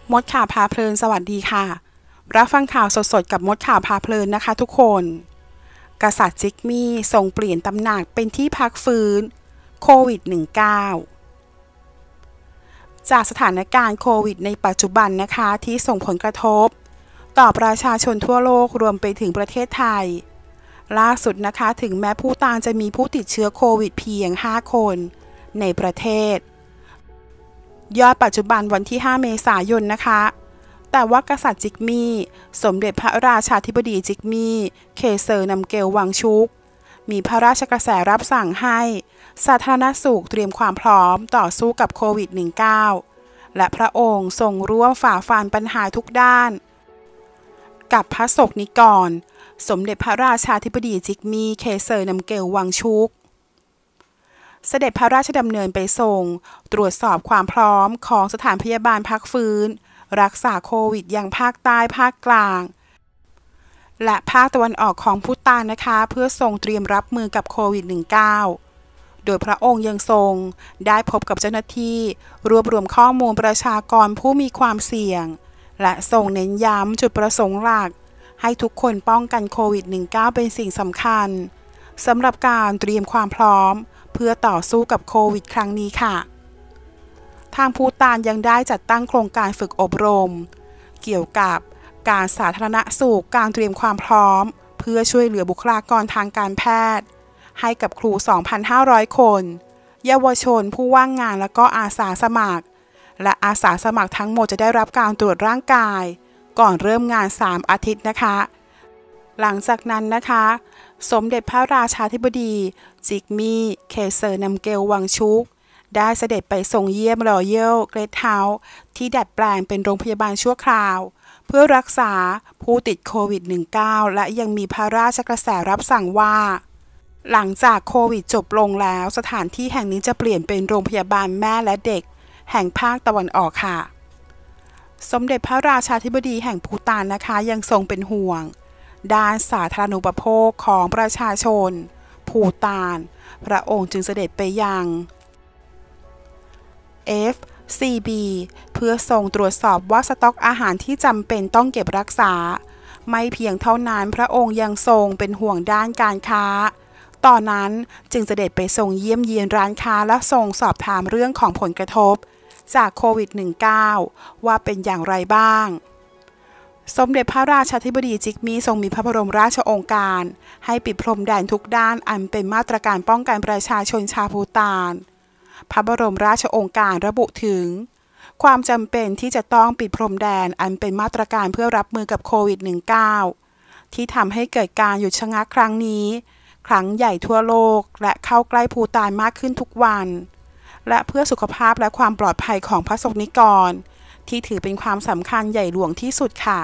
มดข่าวพาเพลินสวัสดีค่ะรับฟังข่าวสดๆกับมดข่าวพาเพลินนะคะทุกคนกษัตริย์จิกมี่ทรงเปลี่ยนตำแหน่งเป็นที่พักฟื้นโควิด -19 จากสถานการณ์โควิดในปัจจุบันนะคะที่ส่งผลกระทบต่อประชาชนทั่วโลกรวมไปถึงประเทศไทยล่าสุดนะคะถึงแม้ผู้ตายจะมีผู้ติดเชื้อโควิดเพียง 5 คนในประเทศยอดปัจจุบันวันที่ 5 เมษายนนะคะแต่ว่ากษัตริย์จิกมี่สมเด็จพระราชาธิบดีจิกมี่เคเซอร์นัมเกลวังชุกมีพระราชกระแสรับสั่งให้สาธารณสุขเตรียมความพร้อมต่อสู้กับโควิด -19 และพระองค์ทรงร่วมฝ่าฟันปัญหาทุกด้านกับพระสงฆ์นิกรสมเด็จพระราชาธิบดีจิกมี่เคเซอร์นัมเกลวังชุกเสด็จพระราชดำเนินไปทรงตรวจสอบความพร้อมของสถานพยาบาลพักฟื้นรักษาโควิดอย่างภาคใต้ภาคกลางและภาคตะวันออกของพุตานนะคะเพื่อทรงเตรียมรับมือกับโควิด -19 โดยพระองค์ยังทรงได้พบกับเจ้าหน้าที่รวบรวมข้อมูลประชากรผู้มีความเสี่ยงและทรงเน้นย้ำจุดประสงค์หลักให้ทุกคนป้องกันโควิด -19 เป็นสิ่งสำคัญสำหรับการเตรียมความพร้อมเพื่อต่อสู้กับโควิดครั้งนี้ค่ะทางภูฏานยังได้จัดตั้งโครงการฝึกอบรมเกี่ยวกับการสาธารณสุขการเตรียมความพร้อมเพื่อช่วยเหลือบุคลากรทางการแพทย์ให้กับครู 2,500 คนเยาวชนผู้ว่างงานและก็อาสาสมัครและอาสาสมัครทั้งหมดจะได้รับการตรวจร่างกายก่อนเริ่มงาน 3 อาทิตย์นะคะหลังจากนั้นนะคะสมเด็จพระราชาธิบดีจิกมี่เคเซอร์นัมเกลวังชุกได้เสด็จไปทรงเยี่ยมรอยัลเกรทเฮาส์ที่ดัดแปลงเป็นโรงพยาบาลชั่วคราวเพื่อรักษาผู้ติดโควิด -19 และยังมีพระราชกระแสรับสั่งว่าหลังจากโควิดจบลงแล้วสถานที่แห่งนี้จะเปลี่ยนเป็นโรงพยาบาลแม่และเด็กแห่งภาคตะวันออกค่ะสมเด็จพระราชาธิบดีแห่งภูฏานนะคะยังทรงเป็นห่วงด้านสาธารณูปโภคของประชาชนภูฏานพระองค์จึงเสด็จไปยัง FCB เพื่อส่งตรวจสอบว่าสต็อกอาหารที่จำเป็นต้องเก็บรักษาไม่เพียงเท่านั้นพระองค์ยังทรงเป็นห่วงด้านการค้าตอนนั้นจึงเสด็จไปทรงเยี่ยมเยียนร้านค้าและทรงสอบถามเรื่องของผลกระทบจากโควิด -19 ว่าเป็นอย่างไรบ้างสมเด็จพระราชาธิบดีจิกมี่ทรงมีพระบรมราชโองการให้ปิดพรมแดนทุกด้านอันเป็นมาตรการป้องกันประชาชนชาวภูฏานพระบรมราชโองการระบุถึงความจำเป็นที่จะต้องปิดพรมแดนอันเป็นมาตรการเพื่อรับมือกับโควิด -19 ที่ทำให้เกิดการหยุดชะงักครั้งนี้ครั้งใหญ่ทั่วโลกและเข้าใกล้ภูฏานมากขึ้นทุกวันและเพื่อสุขภาพและความปลอดภัยของพระสงฆ์นิกรที่ถือเป็นความสำคัญใหญ่หลวงที่สุดค่ะ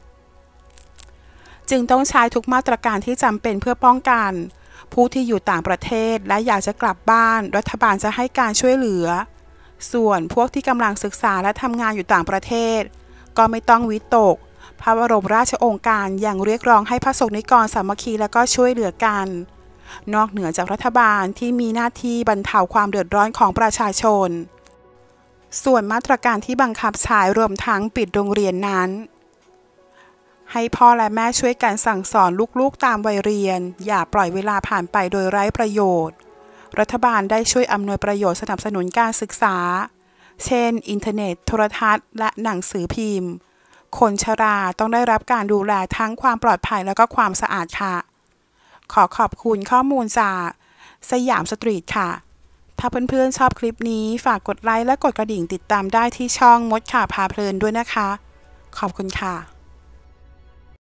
จึงต้องใช้ทุกมาตรการที่จำเป็นเพื่อป้องกันผู้ที่อยู่ต่างประเทศและอยากจะกลับบ้านรัฐบาลจะให้การช่วยเหลือส่วนพวกที่กำลังศึกษาและทำงานอยู่ต่างประเทศก็ไม่ต้องวิตกพระบรมราชโองการยังเรียกร้องให้พระสงฆ์นิกรสามัคคีและก็ช่วยเหลือกันนอกเหนือจากรัฐบาลที่มีหน้าที่บรรเทาความเดือดร้อนของประชาชนส่วนมาตรการที่บังคับใช้รวมทั้งปิดโรงเรียนนั้นให้พ่อและแม่ช่วยกันสั่งสอนลูกๆตามวัยเรียนอย่าปล่อยเวลาผ่านไปโดยไร้ประโยชน์รัฐบาลได้ช่วยอำนวยประโยชน์สนับสนุนการศึกษาเช่นอินเทอร์เน็ตโทรทัศน์และหนังสือพิมพ์คนชราต้องได้รับการดูแลทั้งความปลอดภัยและก็ความสะอาดค่ะขอบคุณข้อมูลจากสยามสตรีทค่ะถ้าเพื่อนๆชอบคลิปนี้ฝากกดไลค์และกดกระดิ่งติดตามได้ที่ช่องมดข่าวพาเพลินด้วยนะคะขอบคุณค่ะ